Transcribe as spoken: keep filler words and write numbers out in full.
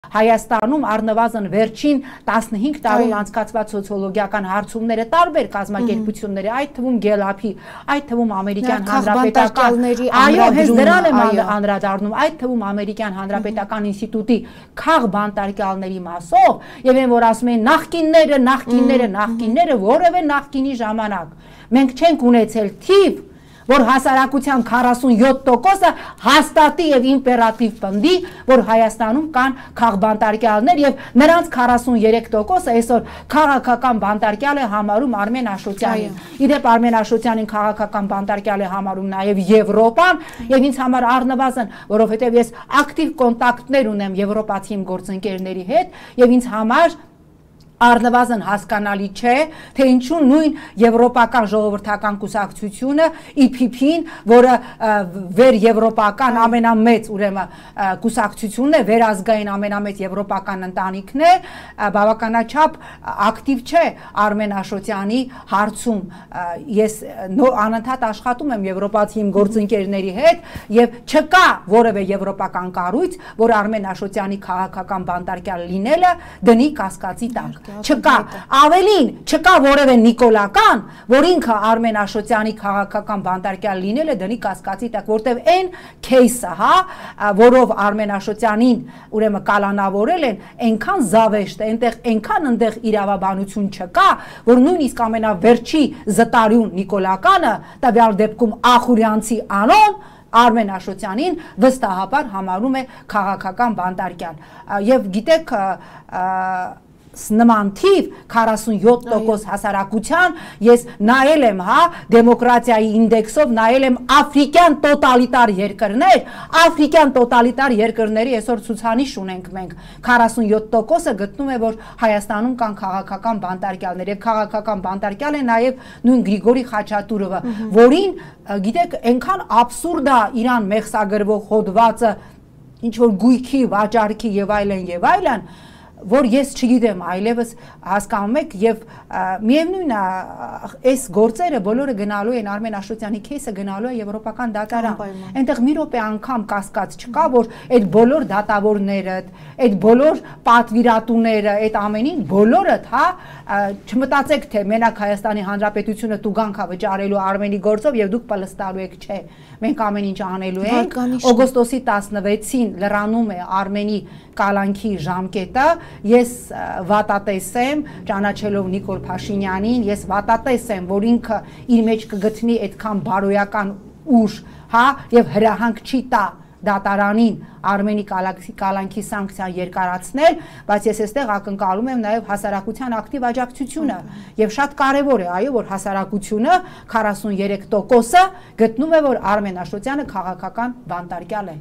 Հայաստանում առնվազն վերջին տասնհինգ տարում անցկացված սոցիոլոգիական հարցումները տարբեր կազմակերպությունների, այդ թվում Գելափի, այդ թվում ամերիկյան հանրապետական, այո, հենց դրան եմ անդրադառնում, այդ թվում ամերիկյան հանրապետական ինստիտուտի քաղ բանտարկյալների մասով, եւ այն որ ասում են նախկինները, նախկինները, նախկինները, որևէ նախկինի ժամանակ մենք չենք ունեցել թիվ, որ հասարակության քառասունյոթ տոկոսը հաստատի եւ իմպերատիվ պնդի, որ Հայաստանում կան քաղբանտարկյալներ եւ նրանց քառասուներեք տոկոսը այսօր քաղաքական բանտարկյալ է համարում Արմեն Աշոտյանին։ Իդեպ Արմեն Աշոտյանին քաղաքական բանտարկյալ է համարում նաեւ Եվրոպան եւ ինձ համար առնվազն, որովհետեւ ես ակտիվ կոնտակտներ ունեմ եվրոպացի իմ գործընկերների հետ եւ ինձ համար առնվազն հասկանալի չէ, թե ինչու նույն եվրոպական ժողովրդական կուսակցությունը ի փի փին, որը վեր եվրոպական ամենամեծ ուրեմն կուսակցությունն է, վերազգային ամենամեծ եվրոպական ընտանիքն է, բավականաչափ ակտիվ չէ Արմեն Աշոտյանի հարցում։ Ես անընդհատ աշխատում եմ եվրոպացի իմ գործընկերների հետ եւ չկա որևէ եվրոպական կառույց, որ Արմեն Աշոտյանի քաղաքական բանտարկյալ լինելը դնի կասկածի տակ։ Չկա, ավելին, չկա որևէ Նիկոլական, որ ինքը Արմեն Աշոտյանի քաղաքական բանտարկյալ լինելը դնի կասկածի տակ, որտեվ այն քեյսը, հա, որով Արմեն Աշոտյանին ուրեմն կալանավորել են, այնքան զավեշտ է, այնտեղ այնքան այնտեղ իրավաբանություն չկա, որ նույնիսկ ամենավերջի զտարյուն Նիկոլականը, տվյալ դեպքում Ախուրյանցի անոն Արմեն Աշոտյանին վստահաբար համարում է քաղաքական բանտարկյալ։ Եվ գիտեք, նման թիվ քառասունյոթ տոկոս հասարակության ես նայել եմ, հա, դեմոկրատիայի ինդեքսով նայել եմ աֆրիկյան տոտալիտար երկրներ, աֆրիկյան տոտալիտար երկրների այսօր ցուցանիշ ունենք մենք, քառասունյոթ տոկոսը գտնում է, որ Հայաստանում կան քաղաքական բանտարկյալներ եւ քաղաքական բանտարկյալ է նաեւ նույն Գրիգորի Խաչատուրովը, որին գիտեք, այնքան աբսուրդ է իրան մեղսագրվող հոդվածը, ինչ որ գույքի, վաճառքի եւ այլն եւ այլն, որ ես չգիտեմ, այլևս հասկանում եք եւ միևնույն է, այս գործերը բոլորը գնալու են Արմեն Աշոտյանի քեյսը գնալու է եվրոպական դատարան։ Այնտեղ մի րոպե անգամ կասկած չկա, որ այդ բոլոր դատավորները, այդ բոլոր պատվիրատուները, այդ ամենին բոլորդ, հա, չմտածեք թե մենակ Հայաստանի Հանրապետությունը տուգանք է վճարելու Արմենի գործով եւ դուք պլստալու եք, չէ։ Մենք ամեն ինչ անելու ենք։ Օգոստոսի տասնվեցին լրանում է Արմենի կալանքի ժամկետը, ես վատատես եմ, ճանաչելով Նիկոլ Փաշինյանին, ես վատատես եմ, որ ինքը իր մեջ կգտնի այդքան բարոյական ուժ, հա, եւ հրահանգ չի տա դատարանին Արմենի կալանքի սանկցիան երկարացնել, բայց ես այստեղ ակնկալում եմ նաև հասարակության ակտիվ աջակցությունը եւ շատ կարեւոր է, այո, որ հասարակությունը քառասուներեք տոկոսը գտնում է, որ Արմեն Աշոտյանը քաղաքական բանտարկյալ է։